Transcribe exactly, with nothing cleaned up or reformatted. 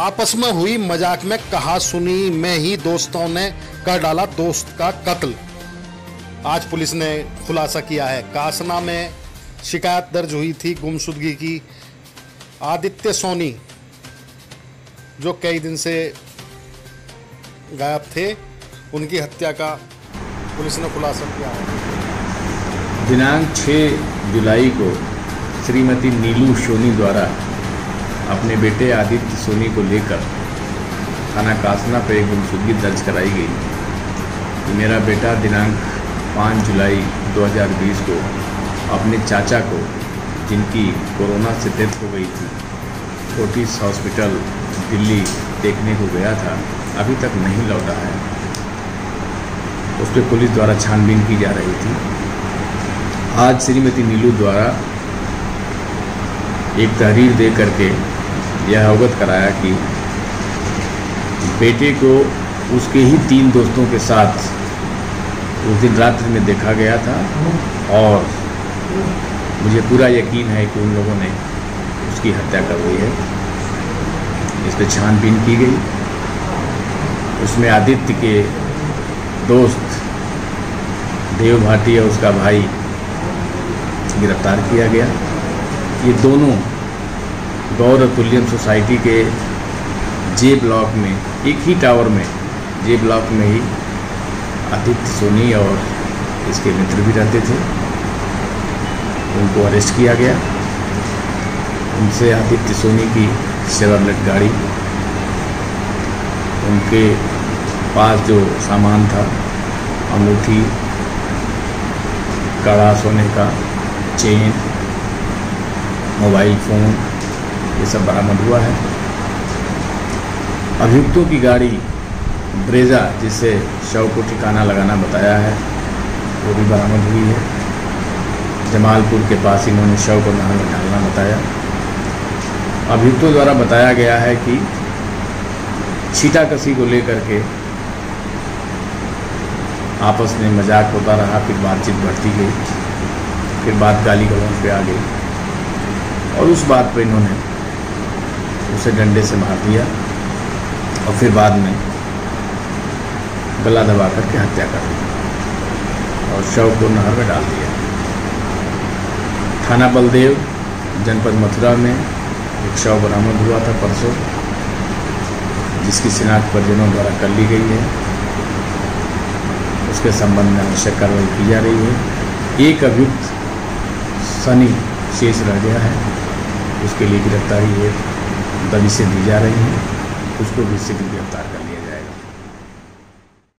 आपस में हुई मजाक में कहा सुनी में ही दोस्तों ने कर डाला दोस्त का कत्ल। आज पुलिस ने खुलासा किया है। कासना में शिकायत दर्ज हुई थी गुमशुदगी की। आदित्य सोनी जो कई दिन से गायब थे, उनकी हत्या का पुलिस ने खुलासा किया है। दिनांक छह जुलाई को श्रीमती नीलू सोनी द्वारा अपने बेटे आदित्य सोनी को लेकर थाना कासना पर एक गुमशुदगी दर्ज कराई गई कि मेरा बेटा दिनांक पाँच जुलाई दो हज़ार बीस को अपने चाचा को, जिनकी कोरोना से डेथ हो गई थी, फोर्टिस हॉस्पिटल दिल्ली देखने को गया था, अभी तक नहीं लौटा है। उस पर पुलिस द्वारा छानबीन की जा रही थी। आज श्रीमती नीलू द्वारा एक तहरीर दे करके यह अवगत कराया कि बेटे को उसके ही तीन दोस्तों के साथ उस दिन रात्रि में देखा गया था और मुझे पूरा यकीन है कि उन लोगों ने उसकी हत्या कर दी है। इस पर छानबीन की गई। उसमें आदित्य के दोस्त देव भाटी और उसका भाई गिरफ्तार किया गया। ये दोनों गौर तुल्यम सोसाइटी के जे ब्लॉक में, एक ही टावर में, जे ब्लॉक में ही आदित्य सोनी और इसके मित्र भी रहते थे। उनको अरेस्ट किया गया। उनसे आदित्य सोनी की शेवरलेट गाड़ी, उनके पास जो सामान था, अंगूठी, कड़ा सोने का, चेन, मोबाइल फ़ोन, ये सब बरामद हुआ है। अभियुक्तों की गाड़ी ब्रेजा, जिसे शव को ठिकाना लगाना बताया है, वो भी बरामद हुई है। जमालपुर के पास इन्होंने शव को नहर में डालना बताया। अभियुक्तों द्वारा बताया गया है कि छीटाकसी को लेकर के आपस में मजाक होता रहा, फिर बातचीत बढ़ती गई, फिर बात गाली गलौज पे आ गई और उस बात पे इन्होंने उसे डंडे से मार दिया और फिर बाद में गला दबा करके हत्या कर दी और शव को नहर में डाल दिया। थाना बलदेव, जनपद मथुरा में एक शव बरामद हुआ था परसों, जिसकी शिनाख्त परिजनों द्वारा कर ली गई है। उसके संबंध में आवश्यक कार्रवाई की जा रही है। एक अभियुक्त सनी शेष रह गया है, उसके लिए गिरफ्तारी एक दबिशें दी जा रही हैं, उसको भी शीघ्र गिरफ्तार कर